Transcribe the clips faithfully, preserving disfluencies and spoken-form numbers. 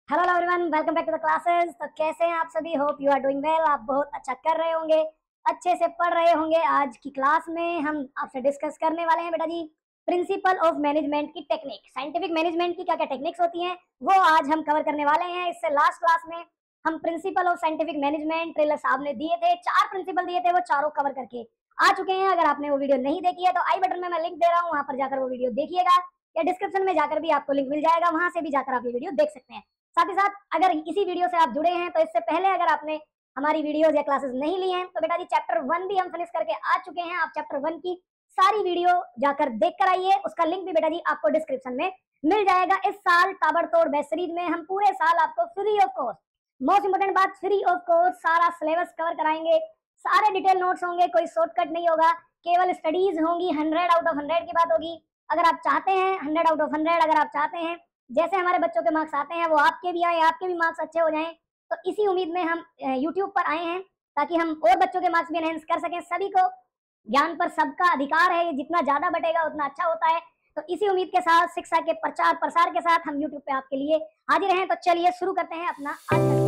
Hello everyone, welcome back to the classes. तो कैसे हैं आप सभी? Hope you are doing well. आप बहुत अच्छा कर रहे होंगे, अच्छे से पढ़ रहे होंगे। आज की क्लास में हम आपसे डिस्कस करने वाले हैं बेटा जी प्रिंसिपल ऑफ मैनेजमेंट की टेक्निक। साइंटिफिक मैनेजमेंट की क्या क्या टेक्निक्स होती हैं वो आज हम कवर करने वाले हैं। इससे लास्ट क्लास में हम principle of scientific management Taylor साहब ने दिए थे, चार प्रिंसिपल दिए थे, वो चारों कवर करके आ चुके हैं। अगर आपने वो वीडियो नहीं देखी है तो आई बटन में मैं लिंक दे रहा हूँ, वहां पर जाकर वो वीडियो देखिएगा, या डिस्क्रिप्शन में जाकर भी आपको लिंक मिल जाएगा, वहां से भी जाकर आप ये वीडियो देख सकते हैं। साथ ही साथ अगर इसी वीडियो से आप जुड़े हैं तो इससे पहले अगर आपने हमारी वीडियोस या क्लासेस नहीं ली हैं तो बेटा जी चैप्टर वन भी हम फिनिश करके आ चुके हैं। आप चैप्टर वन की सारी वीडियो जाकर देख कर आइए, उसका लिंक भी बेटा जी आपको डिस्क्रिप्शन में मिल जाएगा। इस साल ताबड़तोड़ बेस्ट सीरीज में हम पूरे साल आपको free of cost, most important बात, फ्री ऑफ कॉस्ट सारा सिलेबस कवर कराएंगे। सारे डिटेल नोट्स होंगे, कोई शॉर्टकट नहीं होगा, केवल स्टडीज होंगी। हंड्रेड आउट ऑफ हंड्रेड की बात होगी। अगर आप चाहते हैं हंड्रेड आउट ऑफ हंड्रेड, अगर आप चाहते हैं जैसे हमारे बच्चों के मार्क्स आते हैं वो आपके भी आए, आपके भी मार्क्स अच्छे हो जाएं, तो इसी उम्मीद में हम यूट्यूब पर आए हैं ताकि हम और बच्चों के मार्क्स भी एनहेंस कर सकें। सभी को ज्ञान पर सबका अधिकार है, जितना ज्यादा बटेगा उतना अच्छा होता है। तो इसी उम्मीद के साथ, शिक्षा के प्रचार प्रसार के साथ हम यूट्यूब पे आपके लिए हाजिर हैं। तो चलिए शुरू करते हैं अपना आज का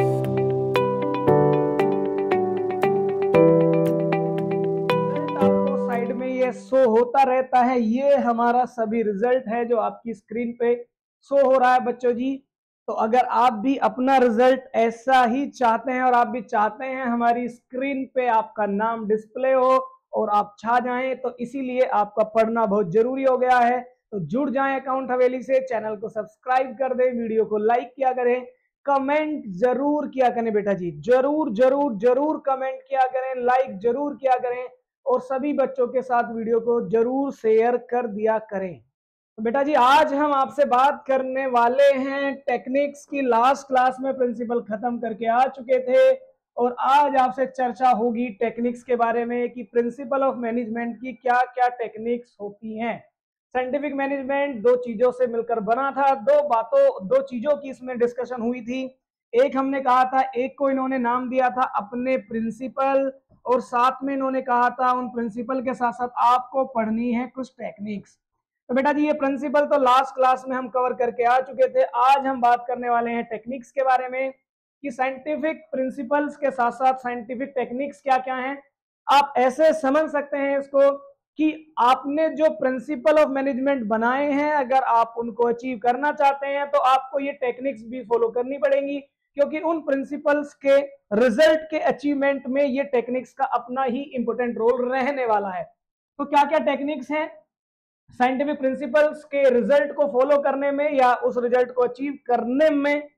साइड में ये शो होता रहता है। ये हमारा सभी रिजल्ट है जो आपकी स्क्रीन पे शो हो रहा है बच्चों जी। तो अगर आप भी अपना रिजल्ट ऐसा ही चाहते हैं और आप भी चाहते हैं हमारी स्क्रीन पे आपका नाम डिस्प्ले हो और आप छा जाएं, तो इसीलिए आपका पढ़ना बहुत जरूरी हो गया है। तो जुड़ जाएं अकाउंट हवेली से, चैनल को सब्सक्राइब कर दें, वीडियो को लाइक किया करें, कमेंट जरूर किया करें बेटा जी, जरूर जरूर जरूर कमेंट किया करें, लाइक जरूर किया करें और सभी बच्चों के साथ वीडियो को जरूर शेयर कर दिया करें। तो बेटा जी आज हम आपसे बात करने वाले हैं टेक्निक्स की। लास्ट क्लास में प्रिंसिपल खत्म करके आ चुके थे और आज आपसे चर्चा होगी टेक्निक्स के बारे में कि प्रिंसिपल ऑफ मैनेजमेंट की क्या क्या टेक्निक्स होती हैं। साइंटिफिक मैनेजमेंट दो चीजों से मिलकर बना था, दो बातों दो चीजों की इसमें डिस्कशन हुई थी। एक हमने कहा था, एक को इन्होंने नाम दिया था अपने प्रिंसिपल, और साथ में इन्होंने कहा था उन प्रिंसिपल के साथ साथ आपको पढ़नी है कुछ टेक्निक्स। तो बेटा जी ये प्रिंसिपल तो लास्ट क्लास में हम कवर करके आ चुके थे। आज हम बात करने वाले हैं टेक्निक्स के बारे में कि साइंटिफिक प्रिंसिपल्स के साथ साथ साइंटिफिक टेक्निक्स क्या क्या हैं। आप ऐसे समझ सकते हैं इसको कि आपने जो प्रिंसिपल ऑफ मैनेजमेंट बनाए हैं, अगर आप उनको अचीव करना चाहते हैं तो आपको ये टेक्निक्स भी फॉलो करनी पड़ेंगी, क्योंकि उन प्रिंसिपल्स के रिजल्ट के अचीवमेंट में ये टेक्निक्स का अपना ही इंपॉर्टेंट रोल रहने वाला है। तो क्या क्या टेक्निक्स हैं साइंटिफिक प्रिंसिपल्स के रिजल्ट को फॉलो करने में या उस रिजल्ट को अचीव करने में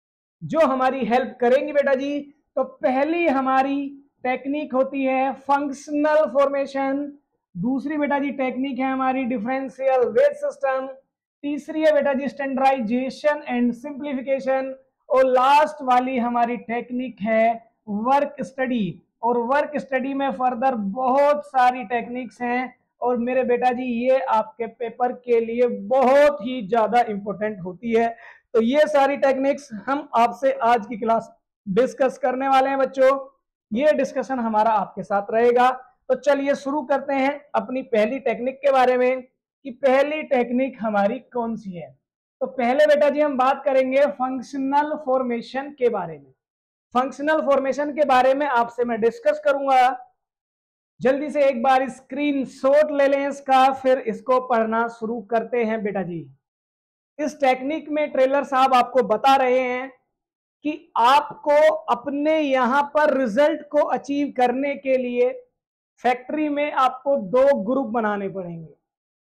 जो हमारी हेल्प करेंगी बेटा जी। तो पहली हमारी टेक्निक होती है फंक्शनल फॉर्मेशन, दूसरी बेटा जी टेक्निक है हमारी डिफरेंशियल वेज सिस्टम, तीसरी है बेटा जी स्टैंडर्डाइजेशन एंड सिंप्लीफिकेशन, और लास्ट वाली हमारी टेक्निक है वर्क स्टडी। और वर्क स्टडी में फर्दर बहुत सारी टेक्निक्स हैं और मेरे बेटा जी ये आपके पेपर के लिए बहुत ही ज्यादा इंपॉर्टेंट होती है। तो ये सारी टेक्निक्स हम आपसे आज की क्लास डिस्कस करने वाले हैं बच्चों। ये डिस्कशन हमारा आपके साथ रहेगा। तो चलिए शुरू करते हैं अपनी पहली टेक्निक के बारे में कि पहली टेक्निक हमारी कौन सी है। तो पहले बेटा जी हम बात करेंगे फंक्शनल फॉर्मेशन के बारे में। फंक्शनल फॉर्मेशन के बारे में आपसे मैं डिस्कस करूंगा। जल्दी से एक बार स्क्रीन शॉट ले लें इसका, फिर इसको पढ़ना शुरू करते हैं बेटा जी। इस टेक्निक में ट्रेलर साहब आपको बता रहे हैं कि आपको अपने यहां पर रिजल्ट को अचीव करने के लिए फैक्ट्री में आपको दो ग्रुप बनाने पड़ेंगे।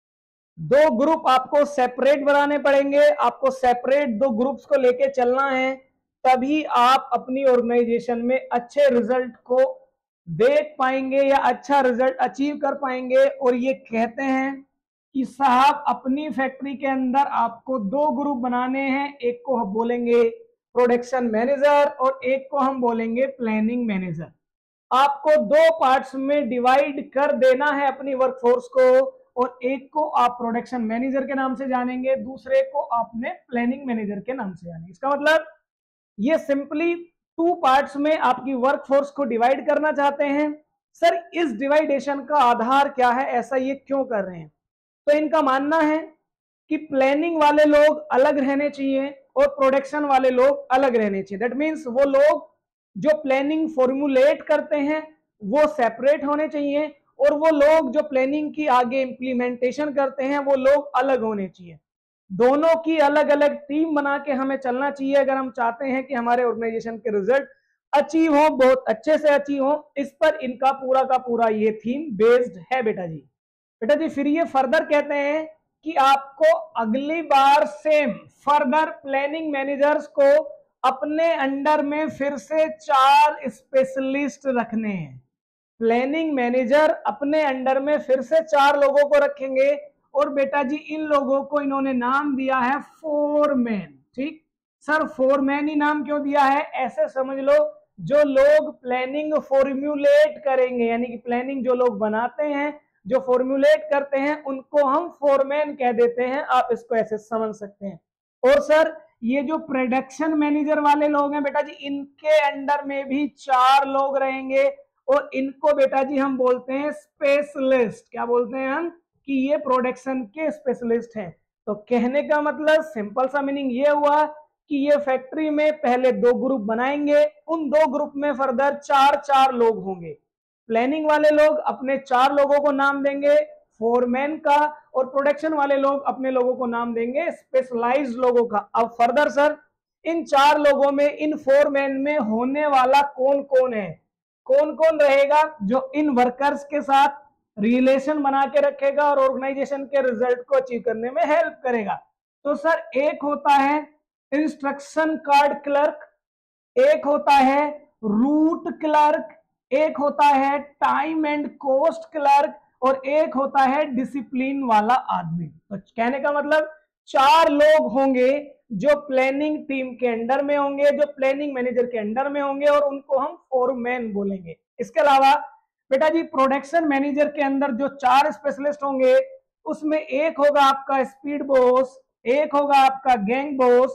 दो ग्रुप आपको सेपरेट बनाने पड़ेंगे, आपको सेपरेट दो ग्रुप्स को लेके चलना है, तभी आप अपनी ऑर्गेनाइजेशन में अच्छे रिजल्ट को देख पाएंगे या अच्छा रिजल्ट अचीव कर पाएंगे। और ये कहते हैं कि साहब अपनी फैक्ट्री के अंदर आपको दो ग्रुप बनाने हैं, एक को हम बोलेंगे प्रोडक्शन मैनेजर और एक को हम बोलेंगे प्लानिंग मैनेजर। आपको दो पार्ट्स में डिवाइड कर देना है अपनी वर्कफोर्स को, और एक को आप प्रोडक्शन मैनेजर के नाम से जानेंगे, दूसरे को आपने प्लानिंग मैनेजर के नाम से जानेंगे। इसका मतलब ये सिंपली टू पार्ट्स में आपकी वर्कफोर्स को डिवाइड करना चाहते हैं। सर इस डिवाइडेशन का आधार क्या है, ऐसा ये क्यों कर रहे हैं? तो इनका मानना है कि प्लानिंग वाले लोग अलग रहने चाहिए और प्रोडक्शन वाले लोग अलग रहने चाहिए। दैट मीन्स वो लोग जो प्लानिंग फॉर्मुलेट करते हैं वो सेपरेट होने चाहिए और वो लोग जो प्लानिंग की आगे इंप्लीमेंटेशन करते हैं वो लोग अलग होने चाहिए। दोनों की अलग अलग टीम बना के हमें चलना चाहिए अगर हम चाहते हैं कि हमारे ऑर्गेनाइजेशन के रिजल्ट अचीव हो, बहुत अच्छे से अचीव हो। इस पर इनका पूरा का पूरा ये थीम बेस्ड है बेटा जी। बेटा जी फिर ये फर्दर कहते हैं कि आपको अगली बार सेम फर्दर प्लानिंग मैनेजर्स को अपने अंडर में फिर से चार स्पेशलिस्ट रखने हैं। प्लानिंग मैनेजर अपने अंडर में फिर से चार लोगों को रखेंगे और बेटा जी इन लोगों को इन्होंने नाम दिया है फोरमैन। ठीक सर, फोरमैन ही नाम क्यों दिया है? ऐसे समझ लो जो लोग प्लानिंग फॉर्म्यूलेट करेंगे, यानी कि प्लानिंग जो लोग बनाते हैं, जो फॉर्म्यूलेट करते हैं, उनको हम फोरमैन कह देते हैं। आप इसको ऐसे समझ सकते हैं। और सर ये जो प्रोडक्शन मैनेजर वाले लोग हैं बेटा जी, इनके अंडर में भी चार लोग रहेंगे और इनको बेटा जी हम बोलते हैं स्पेशलिस्ट। क्या बोलते हैं हम? कि ये प्रोडक्शन के स्पेशलिस्ट हैं। तो कहने का मतलब सिंपल सा मीनिंग ये हुआ कि ये फैक्ट्री में पहले दो ग्रुप बनाएंगे, उन दो ग्रुप में फर्दर चार चार लोग होंगे। प्लानिंग वाले लोग अपने चार लोगों को नाम देंगे फोरमैन का और प्रोडक्शन वाले लोग अपने लोगों को नाम देंगे स्पेशलाइज्ड लोगों का। अब फर्दर सर इन चार लोगों में, इन फोरमैन में होने वाला कौन कौन है? कौन कौन रहेगा जो इन वर्कर्स के साथ रिलेशन बना के रखेगा और ऑर्गेनाइजेशन के रिजल्ट को अचीव करने में हेल्प करेगा? तो सर एक होता है इंस्ट्रक्शन कार्ड क्लर्क, एक होता है रूट क्लर्क, एक होता है टाइम एंड कॉस्ट क्लर्क और एक होता है डिसिप्लिन वाला आदमी। तो कहने का मतलब चार लोग होंगे जो प्लानिंग टीम के अंडर में होंगे, जो प्लानिंग मैनेजर के अंडर में होंगे और उनको हम फोरमैन बोलेंगे। इसके अलावा बेटा जी प्रोडक्शन मैनेजर के अंदर जो चार स्पेशलिस्ट होंगे उसमें एक होगा आपका स्पीड बॉस, एक होगा आपका गैंग बॉस,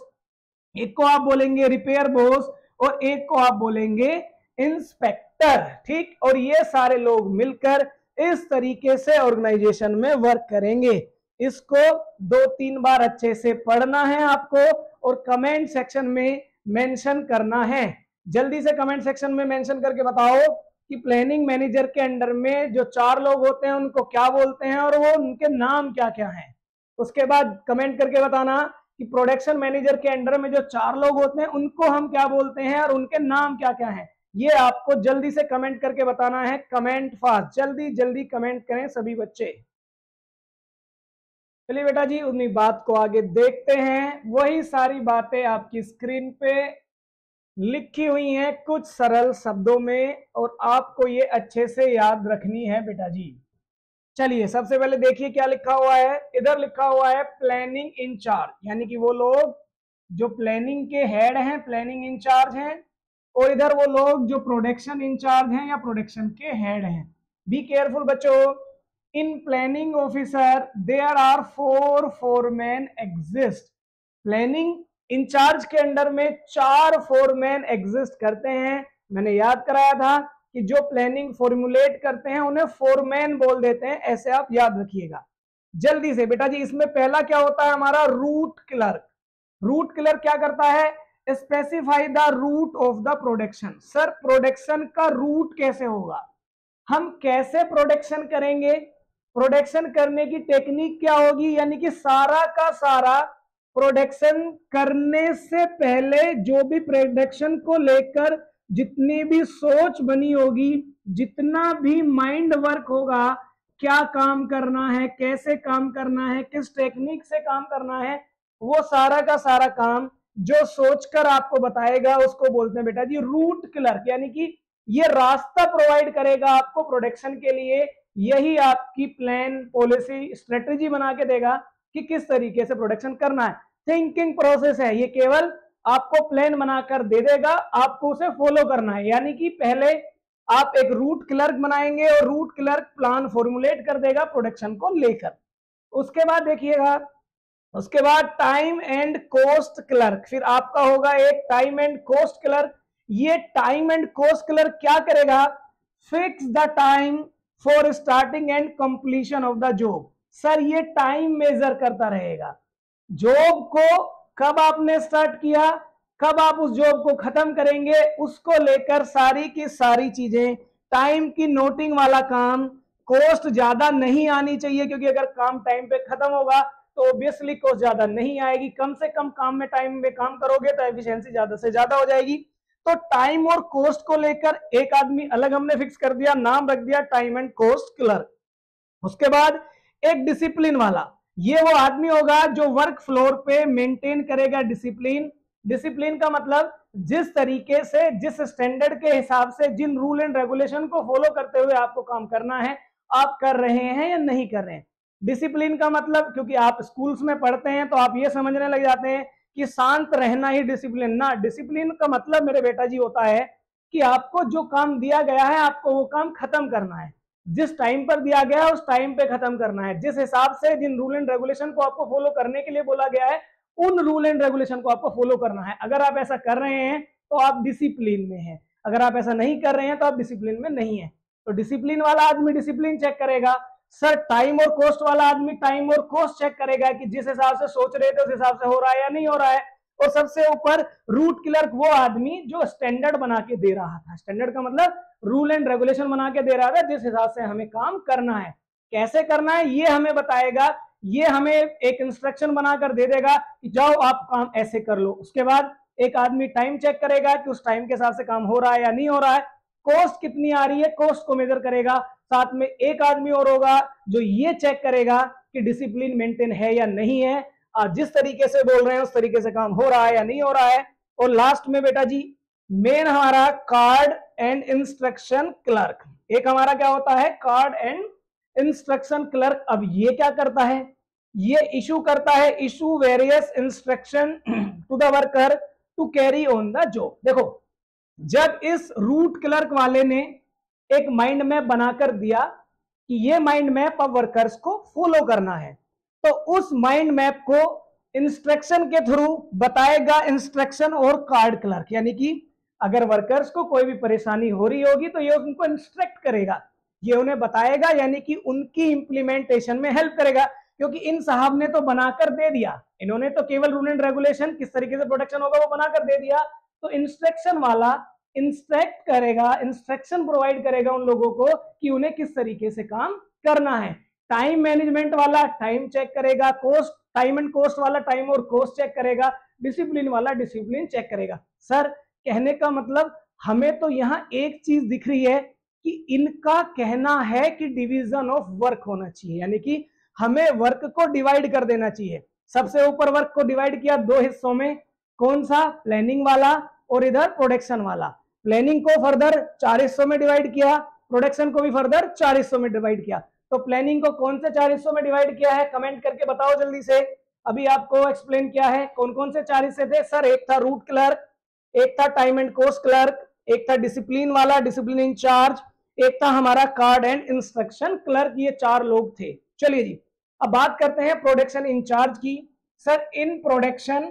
एक को आप बोलेंगे रिपेयर बॉस और एक को आप बोलेंगे इंस्पेक्टर। ठीक, और ये सारे लोग मिलकर इस तरीके से ऑर्गेनाइजेशन में वर्क करेंगे। इसको दो तीन बार अच्छे से पढ़ना है आपको और कमेंट सेक्शन में मेंशन करना है। जल्दी से कमेंट सेक्शन में मेंशन करके बताओ कि प्लानिंग मैनेजर के अंडर में जो चार लोग होते हैं उनको क्या बोलते हैं और वो उनके नाम क्या क्या हैं। उसके बाद कमेंट करके बताना कि प्रोडक्शन मैनेजर के अंडर में जो चार लोग होते हैं उनको हम क्या बोलते हैं और उनके नाम क्या क्या हैं। ये आपको जल्दी से कमेंट करके बताना है। कमेंट फास्ट, जल्दी जल्दी कमेंट करें सभी बच्चे। चलिए बेटा जी उन्हीं बात को आगे देखते हैं। वही सारी बातें आपकी स्क्रीन पे लिखी हुई हैं कुछ सरल शब्दों में और आपको ये अच्छे से याद रखनी है बेटा जी। चलिए सबसे पहले देखिए क्या लिखा हुआ है। इधर लिखा हुआ है प्लानिंग इंचार्ज, यानी कि वो लोग जो प्लानिंग के हेड हैं, प्लानिंग इंचार्ज हैं, और इधर वो लोग जो प्रोडक्शन इंचार्ज हैं या प्रोडक्शन के हेड हैं। बी केयरफुल बच्चों, in planning officer there are four foreman exist. Planning incharge के अंडर में चार फोरमैन एग्जिस्ट करते हैं। मैंने याद कराया था कि जो प्लानिंग फॉर्मुलेट करते हैं उन्हें फोरमैन बोल देते हैं, ऐसे आप याद रखिएगा। जल्दी से बेटा जी इसमें पहला क्या होता है हमारा रूट क्लर्क। रूट क्लर्क क्या करता है? Specify the route of the production. Sir production का रूट कैसे होगा, हम कैसे प्रोडक्शन करेंगे, प्रोडक्शन करने की टेक्निक क्या होगी, यानी कि सारा का सारा प्रोडक्शन करने से पहले जो भी प्रोडक्शन को लेकर जितनी भी सोच बनी होगी, जितना भी माइंड वर्क होगा, क्या काम करना है, कैसे काम करना है, किस टेक्निक से काम करना है, वो सारा का सारा काम जो सोचकर आपको बताएगा उसको बोलते हैं बेटा जी रूट क्लर्क। यानी कि ये रास्ता प्रोवाइड करेगा आपको प्रोडक्शन के लिए, यही आपकी प्लान पॉलिसी स्ट्रेटेजी बना के देगा कि किस तरीके से प्रोडक्शन करना है। थिंकिंग प्रोसेस है ये, केवल आपको प्लान बनाकर दे देगा, आपको उसे फॉलो करना है। यानी कि पहले आप एक रूट क्लर्क बनाएंगे और रूट क्लर्क प्लान फॉर्मुलेट कर देगा प्रोडक्शन को लेकर। उसके बाद देखिएगा, उसके बाद टाइम एंड कॉस्ट क्लर्क, फिर आपका होगा एक टाइम एंड कॉस्ट क्लर्क। ये टाइम एंड कॉस्ट क्लर्क क्या करेगा? Fix the time for starting and completion of the job. Sir ये टाइम मेजर करता रहेगा, जॉब को कब आपने स्टार्ट किया, कब आप उस जॉब को खत्म करेंगे, उसको लेकर सारी की सारी चीजें, टाइम की नोटिंग वाला काम, कॉस्ट ज्यादा नहीं आनी चाहिए क्योंकि अगर काम टाइम पे खत्म होगा तो ऑब्वियसली कॉस्ट ज्यादा नहीं आएगी, कम से कम काम में टाइम में काम करोगे तो एफिशिएंसी ज्यादा से ज्यादा हो जाएगी। तो टाइम और कॉस्ट को लेकर एक आदमी अलग हमने फिक्स कर दिया, नाम रख दिया टाइम एंड कॉस्ट क्लर्क। उसके बाद एक डिसिप्लिन वाला, ये वो आदमी होगा जो वर्क फ्लोर पे मेंटेन करेगा डिसिप्लिन। डिसिप्लिन का मतलब जिस तरीके से, जिस स्टैंडर्ड के हिसाब से, जिन रूल एंड रेगुलेशन को फॉलो करते हुए आपको काम करना है, आप कर रहे हैं या नहीं कर रहे हैं। डिसिप्लिन का मतलब, क्योंकि आप स्कूल्स में पढ़ते हैं तो आप ये समझने लग जाते हैं कि शांत रहना ही डिसिप्लिन ना। डिसिप्लिन का मतलब मेरे बेटा जी होता है कि आपको जो काम दिया गया है आपको वो काम खत्म करना है, जिस टाइम पर दिया गया है उस टाइम पे खत्म करना है, जिस हिसाब से जिन रूल एंड रेगुलेशन को आपको फॉलो करने के लिए बोला गया है उन रूल एंड रेगुलेशन को आपको फॉलो करना है। अगर आप ऐसा कर रहे हैं तो आप डिसिप्लिन में हैं, अगर आप ऐसा नहीं कर रहे हैं तो आप डिसिप्लिन में नहीं है। तो डिसिप्लिन वाला आदमी डिसिप्लिन चेक करेगा। सर टाइम और कॉस्ट वाला आदमी टाइम और कॉस्ट चेक करेगा कि जिस हिसाब से सोच रहे थे उस हिसाब से हो रहा है या नहीं हो रहा है। और सबसे ऊपर रूट क्लर्क, वो आदमी जो स्टैंडर्ड बना के दे रहा था। स्टैंडर्ड का मतलब रूल एंड रेगुलेशन बना के दे रहा था, जिस हिसाब से हमें काम करना है, कैसे करना है ये हमें बताएगा, ये हमें एक इंस्ट्रक्शन बनाकर दे देगा कि जाओ आप काम ऐसे कर लो। उसके बाद एक आदमी टाइम चेक करेगा कि उस टाइम के हिसाब से काम हो रहा है या नहीं हो रहा है। कॉस्ट कितनी आ रही है, कॉस्ट को मेजर करेगा। साथ में एक आदमी और होगा जो ये चेक करेगा कि डिसिप्लिन मेंटेन है या नहीं है, जिस तरीके से बोल रहे हैं उस तरीके से काम हो रहा है या नहीं हो रहा है। और लास्ट में बेटा जी मेन हमारा कार्ड एंड इंस्ट्रक्शन क्लर्क। एक हमारा क्या होता है, कार्ड एंड इंस्ट्रक्शन क्लर्क। अब ये क्या करता है, ये इशू करता है, issue various instruction to the worker to carry on the job. देखो जब इस रूट क्लर्क वाले ने एक माइंड मैप बनाकर दिया कि ये माइंड मैप अब वर्कर्स को फॉलो करना है, तो उस माइंड मैप को इंस्ट्रक्शन के थ्रू बताएगा इंस्ट्रक्शन और कार्ड क्लर्क। यानी कि अगर वर्कर्स को कोई भी परेशानी हो रही होगी तो ये उनको इंस्ट्रक्ट करेगा, ये उन्हें बताएगा, यानी कि उनकी इंप्लीमेंटेशन में हेल्प करेगा। क्योंकि इन साहब ने तो बनाकर दे दिया, इन्होंने तो केवल रूल एंड रेगुलेशन किस तरीके से प्रोटेक्शन होगा वो बनाकर दे दिया। तो इंस्ट्रक्शन वाला इंस्ट्रक्ट करेगा, इंस्ट्रक्शन प्रोवाइड करेगा उन लोगों को कि उन्हें किस तरीके से काम करना है। टाइम मैनेजमेंट वाला टाइम चेक करेगा, कॉस्ट टाइम एंड कॉस्ट वाला टाइम और कॉस्ट चेक करेगा, डिसिप्लिन वाला डिसिप्लिन चेक करेगा। सर कहने का मतलब हमें तो यहाँ एक चीज दिख रही है कि इनका कहना है कि डिवीजन ऑफ वर्क होना चाहिए, यानी कि हमें वर्क को डिवाइड कर देना चाहिए। सबसे ऊपर वर्क को डिवाइड किया दो हिस्सों में, कौन सा, प्लानिंग वाला और इधर प्रोडक्शन वाला। प्लानिंग को फर्दर चार हिस्सों में डिवाइड किया, प्रोडक्शन को भी फर्दर चार हिस्सों में डिवाइड किया। तो प्लानिंग को कौन से चार हिस्सों में डिवाइड किया है, कमेंट करके बताओ जल्दी से। अभी आपको एक्सप्लेन किया है कौन कौन से चार हिस्से थे। सर एक था रूट क्लर्क, एक था टाइम एंड कॉस्ट क्लर्क, एक था डिसिप्लिन वाला डिसिप्लिन इंचार्ज, एक था हमारा कार्ड एंड इंस्ट्रक्शन क्लर्क। ये चार लोग थे। चलिए जी अब बात करते हैं प्रोडक्शन इंचार्ज की। Sir in production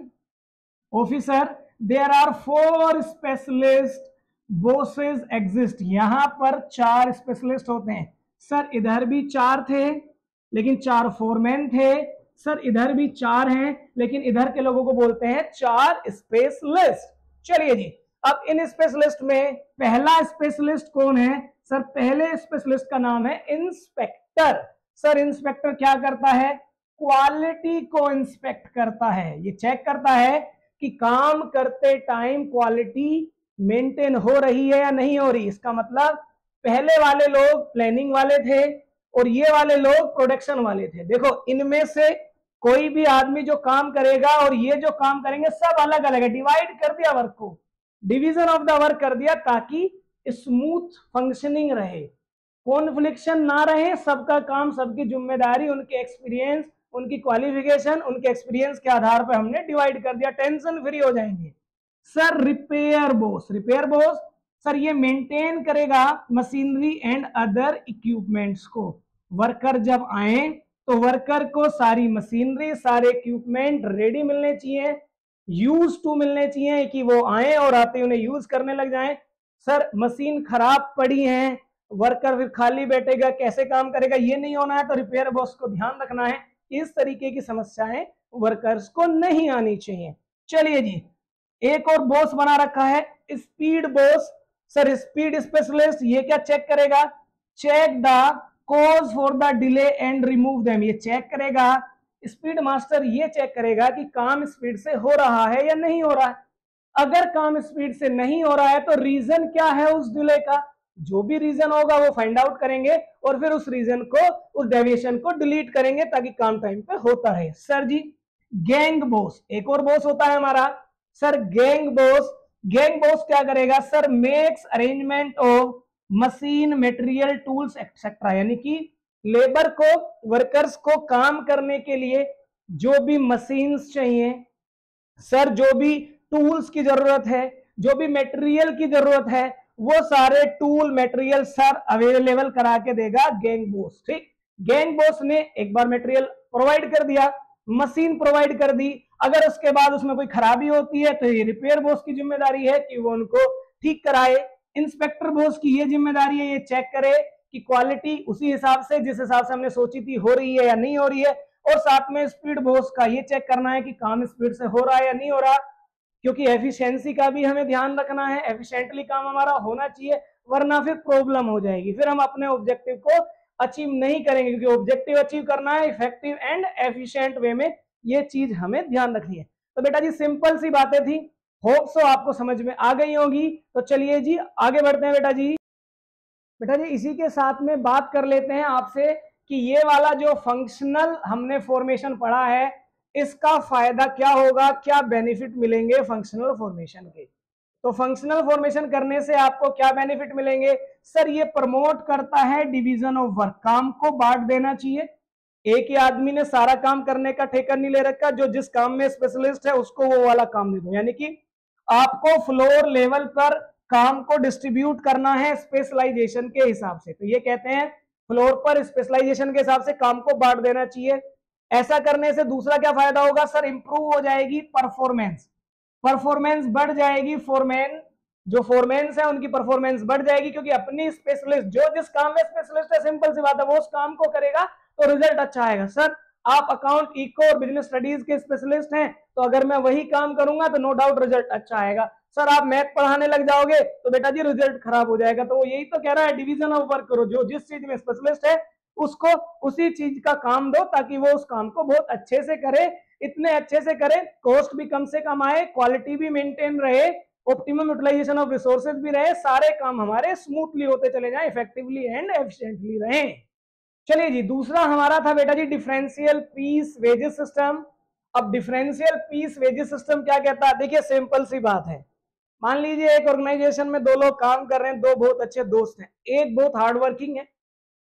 officer there are four specialist bosses exist. यहां पर चार स्पेशलिस्ट होते हैं। सर इधर भी चार थे लेकिन चार फोरमैन थे। सर इधर भी चार हैं लेकिन इधर के लोगों को बोलते हैं चार स्पेशलिस्ट। चलिए जी अब इन स्पेशलिस्ट में पहला स्पेशलिस्ट कौन है। सर पहले स्पेशलिस्ट का नाम है इंस्पेक्टर। सर इंस्पेक्टर क्या करता है, क्वालिटी को इंस्पेक्ट करता है। ये चेक करता है कि काम करते टाइम क्वालिटी मेंटेन हो रही है या नहीं हो रही। इसका मतलब पहले वाले लोग प्लानिंग वाले थे और ये वाले लोग प्रोडक्शन वाले थे। देखो इनमें से कोई भी आदमी जो काम करेगा और ये जो काम करेंगे सब अलग अलग है। डिवाइड कर दिया वर्क को, डिवीजन ऑफ द वर्क कर दिया ताकि स्मूथ फंक्शनिंग रहे, कॉन्फ्लिक्शन ना रहे, सबका काम सबकी जिम्मेदारी, उनके एक्सपीरियंस, उनकी क्वालिफिकेशन, उनके एक्सपीरियंस के आधार पर हमने डिवाइड कर दिया, टेंशन फ्री हो जाएंगे। Sir repair boss, repair boss sir ये मेंटेन करेगा मशीनरी एंड अदर इक्विपमेंट्स को। वर्कर जब आए तो वर्कर को सारी मशीनरी सारे इक्विपमेंट रेडी मिलने चाहिए, यूज टू मिलने चाहिए कि वो आए और आते उन्हें यूज करने लग जाएं। सर मशीन खराब पड़ी है, वर्कर फिर खाली बैठेगा, कैसे काम करेगा, ये नहीं होना है। तो रिपेयर बॉस को ध्यान रखना है इस तरीके की समस्याएं वर्कर्स को नहीं आनी चाहिए। चलिए जी, एक और बॉस बना रखा है speed boss. Sir speed specialist ये क्या चेक करेगा? Check the cause for the delay and remove them, ये चेक करेगा। स्पीड मास्टर ये चेक करेगा कि काम स्पीड से हो रहा है या नहीं हो रहा है। अगर काम स्पीड से नहीं हो रहा है तो रीजन क्या है उस डिले का, जो भी रीजन होगा वो फाइंड आउट करेंगे और फिर उस रीजन को, उस डेविएशन को डिलीट करेंगे ताकि काम टाइम पे होता रहे। सर जी गैंग बॉस, एक और बॉस होता है हमारा sir gang boss. Gang boss क्या करेगा sir? Makes arrangement of machine material tools etcetera, यानी कि लेबर को, वर्कर्स को काम करने के लिए जो भी मशीन्स चाहिए सर, जो भी टूल्स की जरूरत है, जो भी मटेरियल की जरूरत है, वो सारे टूल मटेरियल सर अवेलेबल करा के देगा गैंग बॉस। ठीक, गैंग बॉस ने एक बार मटेरियल प्रोवाइड कर दिया, मशीन प्रोवाइड कर दी, अगर उसके बाद उसमें कोई खराबी होती है तो ये रिपेयर बॉस की जिम्मेदारी है कि वो उनको ठीक कराए। इंस्पेक्टर बॉस की ये जिम्मेदारी है, ये चेक करे कि क्वालिटी उसी हिसाब से, जिस हिसाब से हमने सोची थी, हो रही है या नहीं हो रही है। और साथ में स्पीड बॉस का ये चेक करना है कि काम स्पीड से हो रहा है या नहीं हो रहा, क्योंकि एफिशिएंसी का भी हमें ध्यान रखना है, एफिशिएंटली काम हमारा होना चाहिए, वरना फिर प्रॉब्लम हो जाएगी, फिर हम अपने ऑब्जेक्टिव को अचीव नहीं करेंगे। क्योंकि ऑब्जेक्टिव अचीव करना है इफेक्टिव एंड एफिशिएंट वे में, ये चीज हमें ध्यान रखनी है। तो बेटा जी सिंपल सी बातें थी, होप सो आपको समझ में आ गई होगी। तो चलिए जी आगे बढ़ते हैं बेटा जी। बेटा जी इसी के साथ में बात कर लेते हैं आपसे कि ये वाला जो फंक्शनल हमने फॉर्मेशन पढ़ा है, इसका फायदा क्या होगा, क्या बेनिफिट मिलेंगे फंक्शनल फॉर्मेशन के। तो फंक्शनल फॉर्मेशन करने से आपको क्या बेनिफिट मिलेंगे सर? ये प्रमोट करता है डिवीजन ऑफ वर्क, काम को बांट देना चाहिए। एक ही आदमी ने सारा काम करने का ठेका नहीं ले रखा, जो जिस काम में स्पेशलिस्ट है उसको वो वाला काम दे दो, यानी कि आपको फ्लोर लेवल पर काम को डिस्ट्रीब्यूट करना है स्पेशलाइजेशन के हिसाब से। तो ये कहते हैं फ्लोर पर स्पेशलाइजेशन के हिसाब से काम को बांट देना चाहिए। ऐसा करने से दूसरा क्या फायदा होगा सर? इंप्रूव हो जाएगी परफॉर्मेंस, परफॉर्मेंस बढ़ जाएगी। फोरमैन, जो फोरमैन्स है उनकी परफॉर्मेंस बढ़ जाएगी, क्योंकि अपनी स्पेशलिस्ट, जो जिस काम में स्पेशलिस्ट है, सिंपल सी बात है, वो उस काम को करेगा तो रिजल्ट अच्छा आएगा। सर आप अकाउंट, इको और बिजनेस स्टडीज के स्पेशलिस्ट हैं, तो अगर मैं वही काम करूंगा तो नो डाउट रिजल्ट अच्छा आएगा। सर आप मैथ पढ़ाने लग जाओगे तो बेटा जी रिजल्ट खराब हो जाएगा। तो वो यही तो कह रहा है, डिवीजन ऑफ वर्क करो, जो जिस चीज में स्पेशलिस्ट है उसको उसी चीज का काम दो, ताकि वो उस काम को बहुत अच्छे से करे, इतने अच्छे से करे, कॉस्ट भी कम से कम आए, क्वालिटी भी मेंटेन रहे, ऑप्टिमम यूटिलाइजेशन ऑफ रिसोर्सेज भी रहे, सारे काम हमारे स्मूथली होते चले जाएं, इफेक्टिवली एंड एफिशिएंटली रहें। चलिए जी दूसरा हमारा था बेटा जी डिफरेंशियल पीस वेजेस सिस्टम। अब डिफरेंशियल पीस वेजेस सिस्टम क्या कहता है? देखिए सिंपल सी बात है, मान लीजिए एक ऑर्गेनाइजेशन में दो लोग काम कर रहे हैं, दो बहुत अच्छे दोस्त हैं, एक बहुत हार्ड वर्किंग है,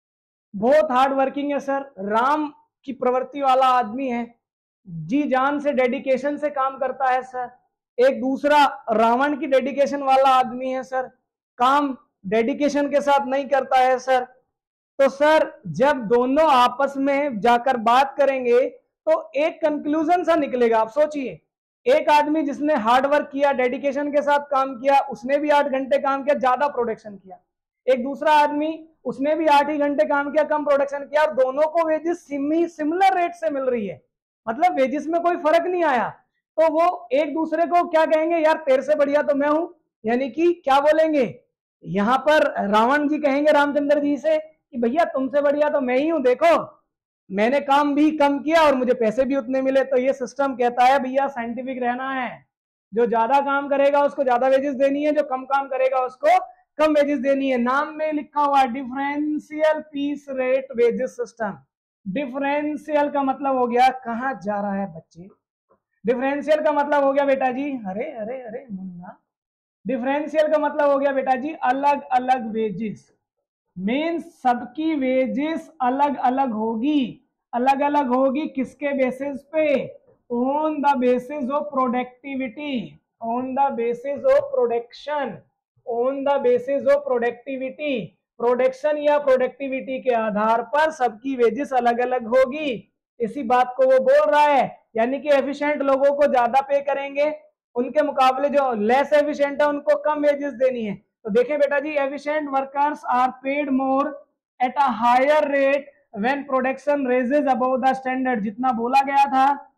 बहुत हार्ड वर्किंग है सर, राम की प्रवृत्ति वाला आदमी है, जी जान से डेडिकेशन से काम करता है सर। एक दूसरा रावण की डेडिकेशन वाला आदमी है सर, काम डेडिकेशन के साथ नहीं करता है सर। तो सर जब दोनों आपस में जाकर बात करेंगे तो एक कंक्लूजन सा निकलेगा। आप सोचिए, एक आदमी जिसने हार्ड वर्क किया, डेडिकेशन के साथ काम किया, उसने भी आठ घंटे काम किया, ज्यादा प्रोडक्शन किया। एक दूसरा आदमी, उसने भी आठ ही घंटे काम किया, कम प्रोडक्शन किया, और दोनों को वेजेस सिमिलर रेट से मिल रही है, मतलब वेजेस में कोई फर्क नहीं आया। तो वो एक दूसरे को क्या कहेंगे, यार तेरे से बढ़िया तो मैं हूं, यानी कि क्या बोलेंगे यहां पर, रावण जी कहेंगे रामचंद्र जी से कि भैया तुमसे बढ़िया तो मैं ही हूं, देखो मैंने काम भी कम किया और मुझे पैसे भी उतने मिले। तो ये सिस्टम कहता है भैया साइंटिफिक रहना है, जो ज्यादा काम करेगा उसको ज्यादा वेजेस देनी है, जो कम काम करेगा उसको कम वेजेस देनी है। नाम में लिखा हुआ differential piece rate wages system. Differential का मतलब हो गया, कहां जा रहा है बच्चे, डिफरेंशियल का मतलब हो गया बेटा जी, अरे अरे अरे मुन्ना, डिफरेंशियल का मतलब हो गया बेटा जी अलग अलग वेजेस, मीन्स सबकी वेजेस अलग अलग होगी। अलग अलग होगी किसके बेसिस पे? On the basis of productivity, on the basis of production, on the basis of productivity. Production या प्रोडक्टिविटी के आधार पर सबकी वेजेस अलग अलग होगी। इसी बात को वो बोल रहा है, यानी कि एफिशिएंट लोगों को ज्यादा पे करेंगे, उनके मुकाबले जो लेस एफिशिएंट है उनको कम वेजेस देनी है। तो देखें बेटा जी, efficient workers are paid more at a higher rate when production rises above the standard. जितना बोला गया था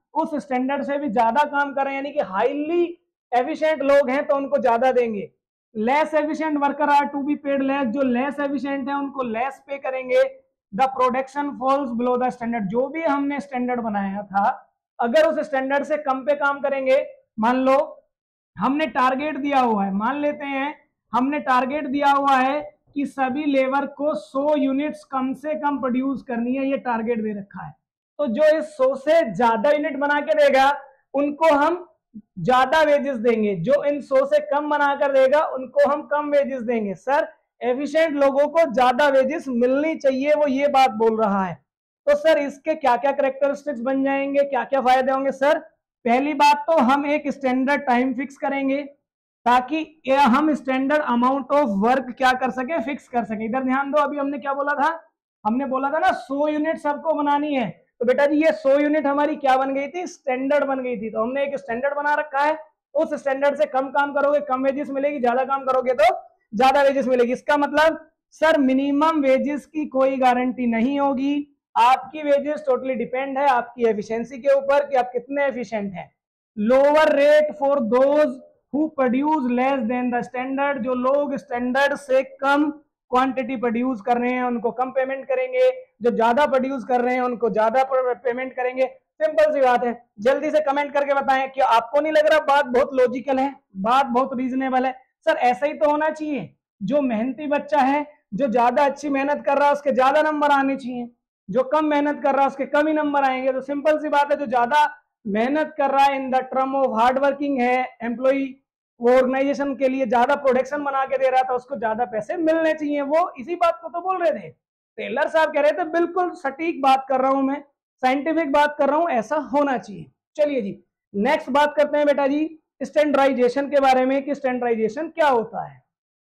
उस स्टैंडर्ड से भी ज्यादा काम कर रहे हैं, यानी कि हाईली एफिशिएंट लोग हैं तो उनको ज्यादा देंगे। Less efficient worker are to be paid less, जो लेस एफिशिएंट है उनको लेस पे करेंगे। The production falls below the standard, जो भी हमने स्टैंडर्ड बनाया था अगर उस स्टैंडर्ड से कम पे काम करेंगे, मान लो हमने टारगेट दिया हुआ है, मान लेते हैं हमने टारगेट दिया हुआ है कि सभी लेबर को सौ यूनिट्स कम से कम प्रोड्यूस करनी है, ये टारगेट दे रखा है। तो जो इस सौ से ज्यादा यूनिट बना के देगा उनको हम ज्यादा वेजेस देंगे, जो इन सौ से कम बनाकर देगा उनको हम कम वेजेस देंगे। सर एफिशिएंट लोगों को ज्यादा वेजेस मिलनी चाहिए, वो ये बात बोल रहा है। तो सर इसके क्या क्या कैरेक्टरिस्टिक्स बन जाएंगे, क्या क्या फायदे होंगे? सर पहली बात तो हम एक स्टैंडर्ड टाइम फिक्स करेंगे ताकि हम स्टैंडर्ड अमाउंट ऑफ वर्क क्या कर सके, फिक्स कर सके। इधर ध्यान दो, अभी हमने क्या बोला था, हमने बोला था ना सौ यूनिट सबको बनानी है, तो बेटा जी ये सौ यूनिट हमारी क्या बन गई थी, स्टैंडर्ड बन गई थी। तो हमने एक स्टैंडर्ड बना रखा है, उस स्टैंडर्ड से कम काम करोगे कम वेजेस मिलेगी, ज्यादा काम करोगे तो ज्यादा वेजेस मिलेगी। इसका मतलब सर मिनिमम वेजेस की कोई गारंटी नहीं होगी, आपकी वेजेस टोटली डिपेंड है आपकी एफिशिएंसी के ऊपर कि आप कितने एफिशिएंट हैं। Lower rate for those who produce less than the standard, जो लोग स्टैंडर्ड से कम क्वांटिटी प्रोड्यूस कर रहे हैं उनको कम पेमेंट करेंगे, जो ज्यादा प्रोड्यूस कर रहे हैं उनको ज्यादा पेमेंट करेंगे। सिंपल सी बात है, जल्दी से कमेंट करके बताएं कि आपको नहीं लग रहा बात बहुत लॉजिकल है, बात बहुत रीजनेबल है? सर ऐसा ही तो होना चाहिए, जो मेहनती बच्चा है जो ज्यादा अच्छी मेहनत कर रहा है उसके ज्यादा नंबर आने चाहिए, जो कम मेहनत कर रहा है उसके कम ही नंबर आएंगे। तो सिंपल सी बात है, जो ज्यादा मेहनत कर रहा है in the term of hard working है एम्प्लॉई, वो ऑर्गेनाइजेशन के लिए ज्यादा प्रोडक्शन बना के दे रहा था, उसको ज्यादा पैसे मिलने चाहिए। वो इसी बात को तो बोल रहे थे, टेलर साहब कह रहे थे बिल्कुल सटीक बात कर रहा हूं मैं, साइंटिफिक बात कर रहा हूं, ऐसा होना चाहिए। चलिए जी नेक्स्ट बात करते हैं बेटा जी स्टैंडर्डाइजेशन के बारे में कि स्टैंडर्डाइजेशन क्या होता है।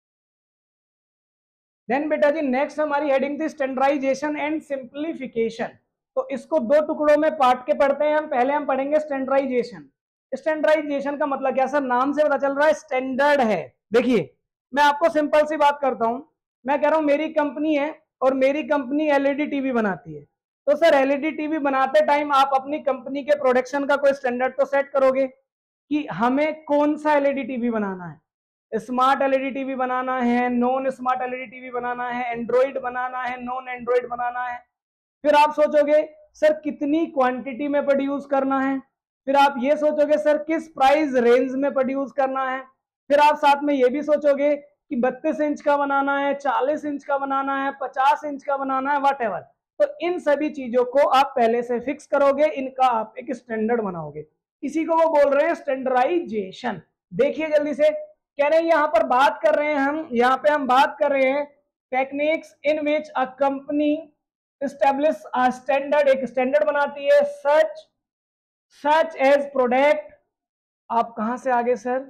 देन बेटा जी नेक्स्ट हमारी हेडिंग थी स्टैंडर्डाइजेशन एंड सिंप्लीफिकेशन। तो इसको दो टुकड़ों में बांट के पढ़ते हैं हम। पहले हम पढ़ेंगे स्टैंडर्डाइजेशन। स्टैंडर्डाइजेशन का मतलब क्या सर, नाम से पता चल रहा है स्टैंडर्ड है। देखिए मैं आपको सिंपल सी बात करता हूं, मैं कह रहा हूं मेरी कंपनी है और मेरी कंपनी एलईडी टीवी बनाती है, तो सर एलईडी टीवी बनाते टाइम आप अपनी कंपनी के प्रोडक्शन का कोई स्टैंडर्ड तो सेट करोगे कि हमें कौन सा एलईडी टीवी बनाना है, स्मार्ट एलईडी टीवी बनाना है, नॉन स्मार्ट एलईडी टीवी बनाना है, एंड्रॉइड बनाना है, नॉन एंड्रॉइड बनाना है। फिर आप सोचोगे सर कितनी क्वांटिटी में प्रोड्यूस करना है, फिर आप ये सोचोगे सर किस प्राइस रेंज में प्रोड्यूस करना है, फिर आप साथ में ये भी सोचोगे कि बत्तीस इंच का बनाना है, चालीस इंच का बनाना है, पचास इंच का बनाना है, वट एवर। तो इन सभी चीजों को आप पहले से फिक्स करोगे, इनका आप एक स्टैंडर्ड बनाओगे, इसी को वो बोल रहे हैं स्टैंडर्डाइजेशन। देखिए जल्दी से, कह रहे हैं यहाँ पर बात कर रहे हैं हम, यहाँ पे हम बात कर रहे हैं techniques in which a company establish a standard, एक स्टैंडर्ड बनाती है, सच सच एज प्रोडक्ट। आप कहां से आगे सर,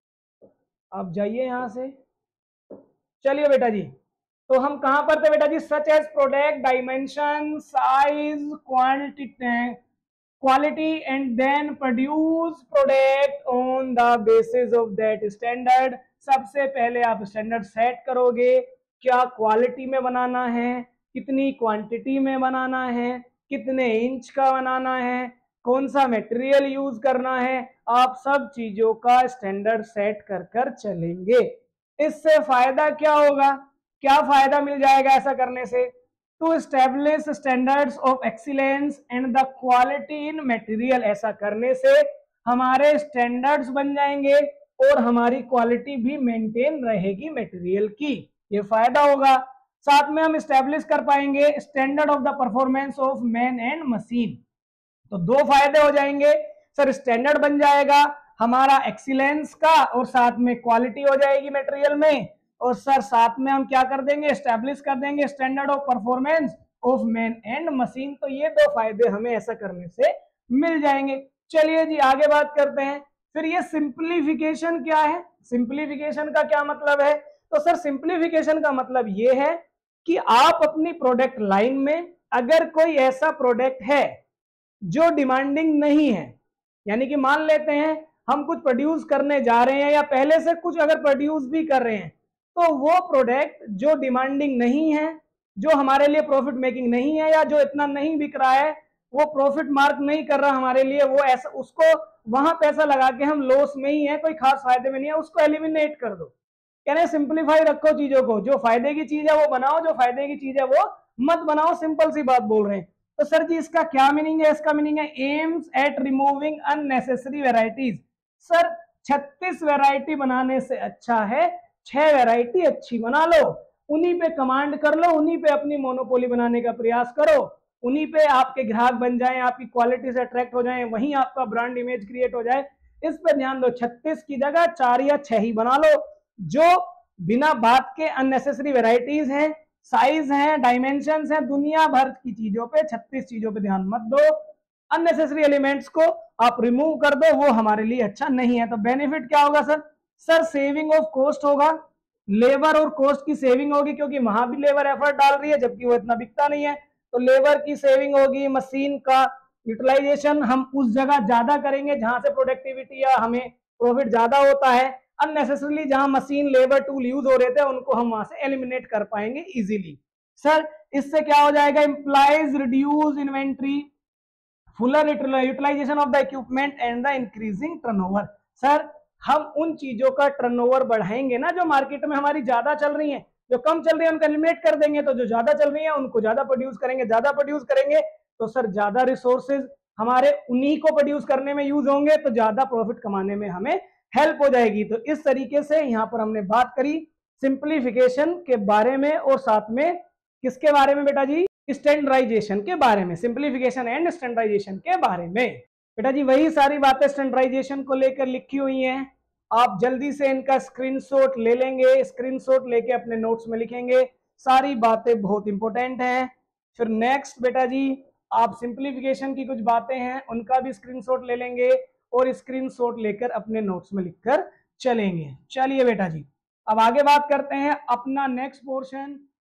आप जाइए यहां से, चलिए बेटा जी, तो हम कहां पर थे बेटा जी, such as product dimension size quantity quality and then produce product on the basis of that standard. सबसे पहले आप स्टैंडर्ड सेट करोगे, क्या क्वालिटी में बनाना है, कितनी क्वांटिटी में बनाना है, कितने इंच का बनाना है, कौन सा मटेरियल यूज करना है, आप सब चीजों का स्टैंडर्ड सेट कर कर चलेंगे। इससे फायदा क्या होगा, क्या फायदा मिल जाएगा ऐसा करने से, to establish standards of excellence and the quality in material. ऐसा करने से हमारे स्टैंडर्ड्स बन जाएंगे और हमारी क्वालिटी भी मेंटेन रहेगी मटेरियल की, ये फायदा होगा। साथ में हम एस्टैब्लिश कर पाएंगे standard of the performance of man and machine. तो दो फायदे हो जाएंगे सर, स्टैंडर्ड बन जाएगा हमारा एक्सीलेंस का और साथ में क्वालिटी हो जाएगी मटेरियल में, और सर साथ में हम क्या कर देंगे, एस्टैब्लिश कर देंगे standard of performance of man and machine. तो ये दो फायदे हमें ऐसा करने से मिल जाएंगे। चलिए जी आगे बात करते हैं। फिर ये सिंप्लीफिकेशन क्या है, सिंप्लीफिकेशन का क्या मतलब है, तो सर सिंप्लीफिकेशन का मतलब ये है कि आप अपनी प्रोडक्ट लाइन में अगर कोई ऐसा प्रोडक्ट है जो डिमांडिंग नहीं है, यानी कि मान लेते हैं हम कुछ प्रोड्यूस करने जा रहे हैं या पहले से कुछ अगर प्रोड्यूस भी कर रहे हैं, तो वो प्रोडक्ट जो डिमांडिंग नहीं है, जो हमारे लिए प्रॉफिट मेकिंग नहीं है, या जो इतना नहीं बिक रहा है, वो प्रॉफिट मार्क नहीं कर रहा हमारे लिए, वो ऐसा उसको वहां पैसा लगा के हम लॉस में ही है, कोई खास फायदे में नहीं है, उसको एलिमिनेट कर दो। कहने सिंप्लीफाई रखो चीजों को, जो फायदे की चीज है वो बनाओ, जो फायदे की चीज है वो मत बनाओ, सिंपल सी बात बोल रहे हैं। तो सर जी इसका क्या मीनिंग है? इसका मीनिंग है aims at removing unnecessary varieties. Sir छत्तीस वेराइटी बनाने से अच्छा है छह वेराइटी अच्छी बना लो, उन्हीं पे कमांड कर लो, उन्हीं पे अपनी मोनोपोली बनाने का प्रयास करो, उन्हीं पे आपके ग्राहक बन जाएं, आपकी क्वालिटी से अट्रैक्ट हो जाएं, वहीं आपका ब्रांड इमेज क्रिएट हो जाए। इस पे ध्यान दो, छत्तीस की जगह चार या छह ही बना लो, जो बिना बात के अननेसेसरी वेराइटीज हैं, साइज हैं, डायमेंशंस हैं, दुनिया भर की चीजों पे, छत्तीस चीजों पे ध्यान मत दो। अननेसेसरी एलिमेंट्स को आप रिमूव कर दो, वो हमारे लिए अच्छा नहीं है। तो बेनिफिट क्या होगा sir? Sir saving of cost होगा, लेबर और कॉस्ट की सेविंग होगी, क्योंकि वहां भी लेबर एफर्ट डाल रही है जबकि वो इतना बिकता नहीं है, तो लेबर की सेविंग होगी, मशीन का यूटिलाइजेशन हम उस जगह ज्यादा करेंगे जहां से प्रोडक्टिविटी या हमें प्रॉफिट ज्यादा होता है। अननेसेसरली जहां मशीन लेबर टूल यूज हो रहे थे उनको हम वहां से एलिमिनेट कर पाएंगे इजीली। सर इससे क्या हो जाएगा? Implies reduce inventory, fuller utilisation of the equipment and the increasing turnover. Sir हम उन चीजों का टर्नओवर बढ़ाएंगे ना जो मार्केट में हमारी ज्यादा चल रही हैं, जो कम चल रही है उनको एलिमिनेट कर देंगे, तो जो ज्यादा चल रही है उनको ज्यादा प्रोड्यूस करेंगे, ज्यादा प्रोड्यूस करेंगे तो सर ज्यादा रिसोर्सेज हमारे उन्हीं को प्रोड्यूस करने में यूज होंगे, तो ज्यादा प्रॉफिट कमाने में हमें हेल्प हो जाएगी। तो इस तरीके से यहाँ पर हमने बात करी सिंप्लीफिकेशन के बारे में, और साथ में किसके बारे में बेटा जी? स्टैंडर्डाइजेशन के बारे में, सिंप्लीफिकेशन एंड स्टैंडर्डाइजेशन के बारे में। बेटा जी वही सारी बातें स्टैंडर्डाइजेशन को लेकर लिखी हुई हैं, आप जल्दी से इनका स्क्रीनशॉट ले लेंगे, स्क्रीनशॉट लेके अपने नोट्स में लिखेंगे, सारी बातें बहुत इंपॉर्टेंट हैं। फिर नेक्स्ट बेटा जी आप सिंप्लीफिकेशन की कुछ बातें हैं उनका भी स्क्रीनशॉट ले लेंगे और स्क्रीनशॉट लेकर अपने नोट्स में लिखकर चलेंगे। चलिए बेटा जी अब आगे बात करते हैं अपना नेक्स्ट पोर्शन